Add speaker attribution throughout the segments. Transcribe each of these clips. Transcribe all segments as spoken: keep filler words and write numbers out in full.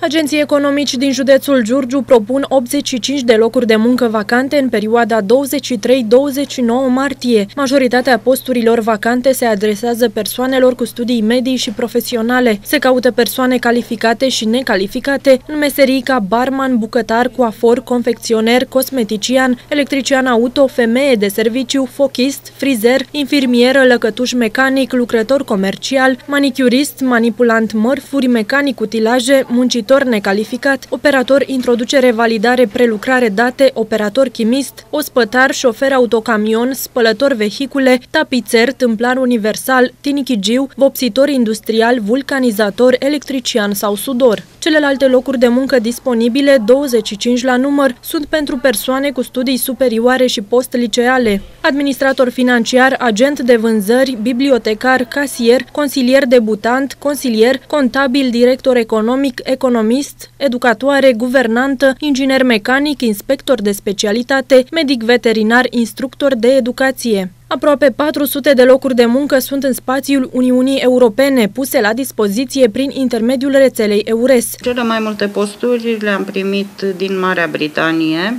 Speaker 1: Agenții economici din județul Giurgiu propun optzeci și cinci de locuri de muncă vacante în perioada douăzeci și trei - douăzeci și nouă martie. Majoritatea posturilor vacante se adresează persoanelor cu studii medii și profesionale. Se caută persoane calificate și necalificate în meserii ca barman, bucătar, coafor, confecționer, cosmetician, electrician auto, femeie de serviciu, fochist, frizer, infirmieră, lăcătuș mecanic, lucrător comercial, manicurist, manipulant mărfuri, mecanic utilaje, muncitor necalificat, operator introducere, validare, prelucrare date, operator chimist, ospătar, șofer autocamion, spălător vehicule, tapițer, tâmplar universal, tinichigiu, vopsitor industrial, vulcanizator, electrician sau sudor. Celelalte locuri de muncă disponibile, douăzeci și cinci la număr, sunt pentru persoane cu studii superioare și postliceale. Administrator financiar, agent de vânzări, bibliotecar, casier, consilier debutant, consilier, contabil, director economic, economist, educatoare, guvernantă, inginer mecanic, inspector de specialitate, medic veterinar, instructor de educație. Aproape patru sute de locuri de muncă sunt în spațiul Uniunii Europene, puse la dispoziție prin intermediul rețelei EURES.
Speaker 2: Cele mai multe posturi le-am primit din Marea Britanie.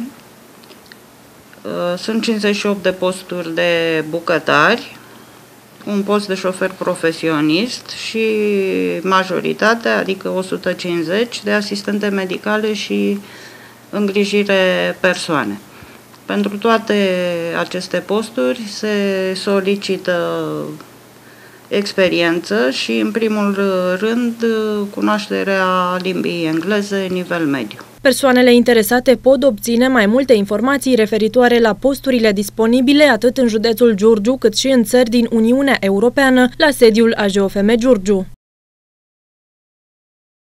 Speaker 2: Sunt cincizeci și opt de posturi de bucătari, un post de șofer profesionist și majoritatea, adică o sută cincizeci, de asistente medicale și îngrijire persoane. Pentru toate aceste posturi se solicită experiență și, în primul rând, cunoașterea limbii engleze nivel mediu.
Speaker 1: Persoanele interesate pot obține mai multe informații referitoare la posturile disponibile atât în județul Giurgiu cât și în țări din Uniunea Europeană la sediul A J O F M Giurgiu.